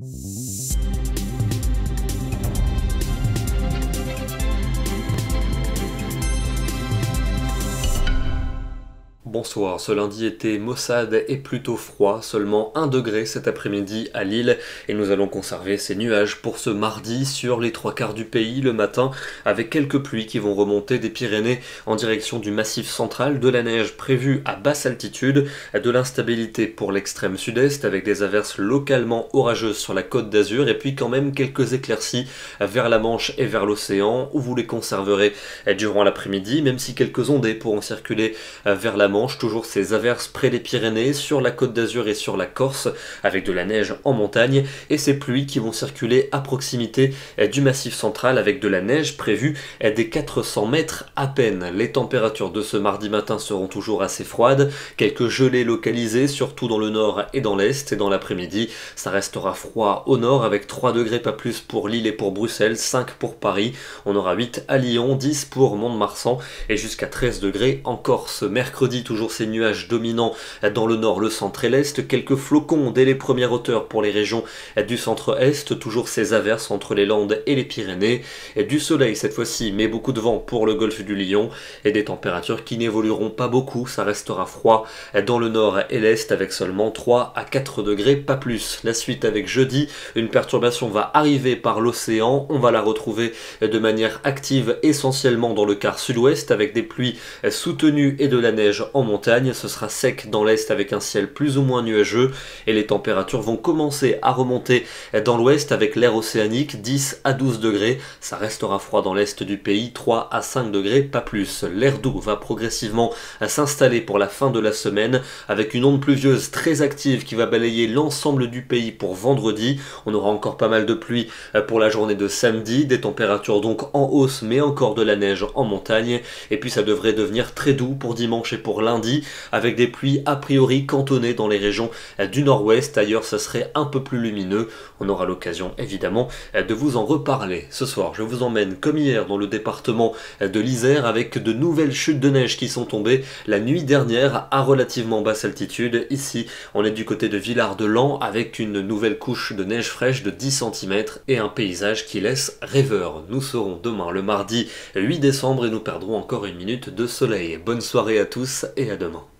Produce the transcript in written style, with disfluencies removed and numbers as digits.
Bonsoir, ce lundi était maussade et plutôt froid, seulement 1 degré cet après-midi à Lille et nous allons conserver ces nuages pour ce mardi sur les 3/4 du pays le matin avec quelques pluies qui vont remonter des Pyrénées en direction du massif central, de la neige prévue à basse altitude, de l'instabilité pour l'extrême sud-est avec des averses localement orageuses sur la côte d'Azur et puis quand même quelques éclaircies vers la Manche et vers l'océan où vous les conserverez durant l'après-midi, même si quelques ondées pourront circuler vers la Manche. Toujours ces averses près des Pyrénées, sur la côte d'Azur et sur la Corse, avec de la neige en montagne, et ces pluies qui vont circuler à proximité du massif central, avec de la neige prévue des 400 mètres à peine. Les températures de ce mardi matin seront toujours assez froides, quelques gelées localisées, surtout dans le nord et dans l'est, et dans l'après-midi, ça restera froid au nord, avec 3 degrés pas plus pour Lille et pour Bruxelles, 5 pour Paris, on aura 8 à Lyon, 10 pour Mont-de-Marsan, et jusqu'à 13 degrés en Corse. Mercredi, toujours ces nuages dominants dans le nord, le centre et l'est, quelques flocons dès les premières hauteurs pour les régions du centre-est, toujours ces averses entre les Landes et les Pyrénées, et du soleil cette fois-ci, mais beaucoup de vent pour le golfe du Lion, et des températures qui n'évolueront pas beaucoup, ça restera froid dans le nord et l'est avec seulement 3 à 4 degrés, pas plus. La suite avec jeudi, une perturbation va arriver par l'océan, on va la retrouver de manière active essentiellement dans le quart sud-ouest avec des pluies soutenues et de la neige en montagne, ce sera sec dans l'est avec un ciel plus ou moins nuageux et les températures vont commencer à remonter dans l'ouest avec l'air océanique, 10 à 12 degrés, ça restera froid dans l'est du pays, 3 à 5 degrés, pas plus. L'air doux va progressivement s'installer pour la fin de la semaine avec une onde pluvieuse très active qui va balayer l'ensemble du pays pour vendredi, on aura encore pas mal de pluie pour la journée de samedi, des températures donc en hausse mais encore de la neige en montagne et puis ça devrait devenir très doux pour dimanche et pour lundi, avec des pluies a priori cantonnées dans les régions du nord-ouest. Ailleurs, ça serait un peu plus lumineux. On aura l'occasion, évidemment, de vous en reparler. Ce soir, je vous emmène, comme hier, dans le département de l'Isère, avec de nouvelles chutes de neige qui sont tombées la nuit dernière à relativement basse altitude. Ici, on est du côté de Villard-de-Lans, avec une nouvelle couche de neige fraîche de 10 cm et un paysage qui laisse rêveur. Nous serons demain, le mardi 8 décembre, et nous perdrons encore une minute de soleil. Bonne soirée à tous et à demain.